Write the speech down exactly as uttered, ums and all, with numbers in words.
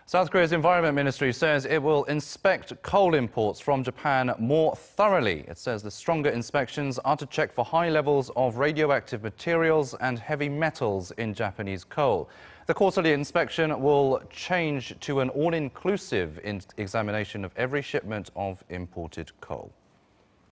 South Korea's Environment Ministry says it will inspect coal imports from Japan more thoroughly. It says the stronger inspections are to check for high levels of radioactive materials and heavy metals in Japanese coal. The quarterly inspection will change to an all-inclusive examination of every shipment of imported coal.